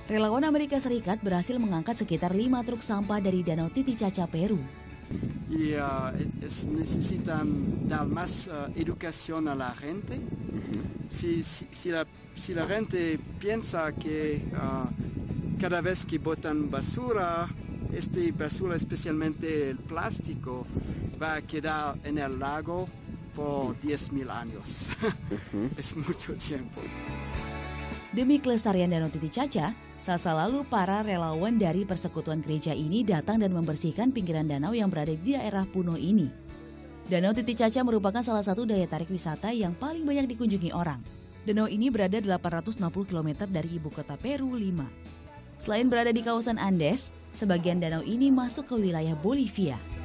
Relawan Amerika Serikat berhasil mengangkat sekitar 5 truk sampah dari Danau Titicaca, Peru. Necesitan dar más educación a la gente. Si la gente piensa que cada vez que botan basura, basura especialmente el plástico, va a quedar en el lago por 10.000 años. Es mucho tiempo. Demi kelestarian Danau Titicaca, Selasa lalu para relawan dari Persekutuan Gereja ini datang dan membersihkan pinggiran danau yang berada di daerah Puno ini. Danau Titicaca merupakan salah satu daya tarik wisata yang paling banyak dikunjungi orang. Danau ini berada 860 km dari ibu kota Peru, Lima. Selain berada di kawasan Andes, sebagian danau ini masuk ke wilayah Bolivia.